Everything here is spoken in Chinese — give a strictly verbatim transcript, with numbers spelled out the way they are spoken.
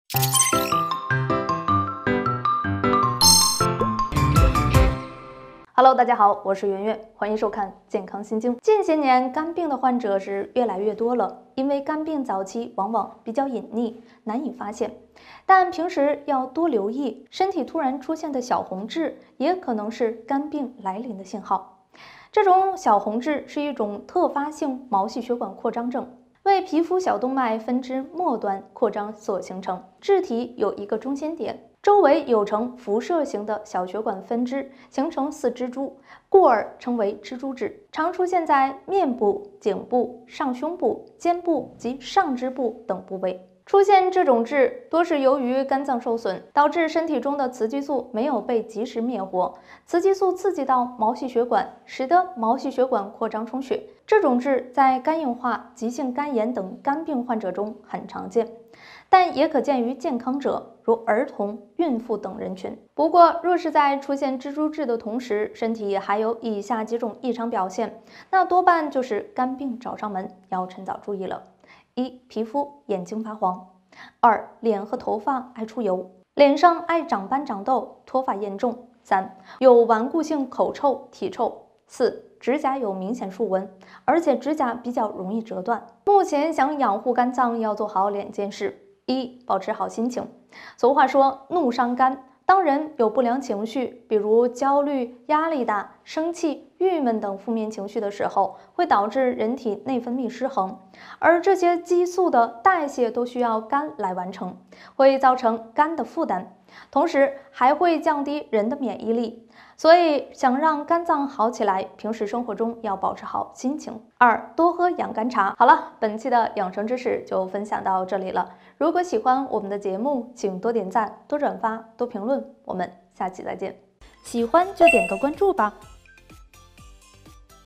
Hello， 大家好，我是圆圆，欢迎收看健康心经。近些年，肝病的患者是越来越多了，因为肝病早期往往比较隐匿，难以发现。但平时要多留意，身体突然出现的小红痣，也可能是肝病来临的信号。这种小红痣是一种特发性毛细血管扩张症，为皮肤小动脉分支末端扩张所形成。痣体有一个中心点，周围有呈辐射型的小血管分支，形成似蜘蛛，故而称为蜘蛛痣。常出现在面部、颈部、上胸部、肩部及上肢部等部位。出现这种痣，多是由于肝脏受损，导致身体中的雌激素没有被及时灭活，雌激素刺激到毛细血管，使得毛细血管扩张充血。这种痣在肝硬化、急性肝炎等肝病患者中很常见，但也可见于健康者，如儿童、孕妇等人群。不过，若是在出现蜘蛛痣的同时，身体还有以下几种异常表现，那多半就是肝病找上门，要趁早注意了。一、皮肤眼睛发黄；二、脸和头发爱出油，脸上爱长斑长痘，脱发严重；三、有顽固性口臭、体臭；四、指甲有明显竖纹，而且指甲比较容易折断。目前想养护肝脏，要做好两件事：一、保持好心情。俗话说，怒伤肝。当人有不良情绪，比如焦虑、压力大、生气、郁闷等负面情绪的时候，会导致人体内分泌失衡，而这些激素的代谢都需要肝来完成，会造成肝的负担，同时还会降低人的免疫力。所以想让肝脏好起来，平时生活中要保持好心情。二、多喝养肝茶。好了，本期的养生知识就分享到这里了。如果喜欢我们的节目，请多点赞、多转发、多评论。我们下期再见。喜欢就点个关注吧。